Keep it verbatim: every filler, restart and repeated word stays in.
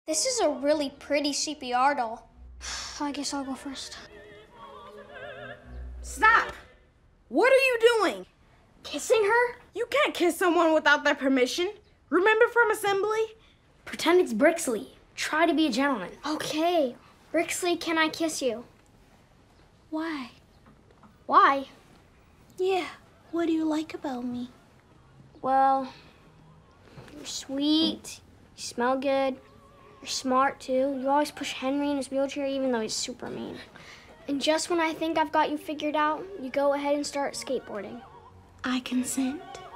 This is a really pretty C P R doll. I guess I'll go first. Stop! What are you doing? Kissing her? You can't kiss someone without their permission. Remember from assembly? Pretend it's Brixley. Try to be a gentleman. Okay. Brixley, can I kiss you? Why? Why? Yeah, what do you like about me? Well, you're sweet, you smell good, you're smart too. You always push Henry in his wheelchair even though he's super mean. And just when I think I've got you figured out, you go ahead and start skateboarding. I consent.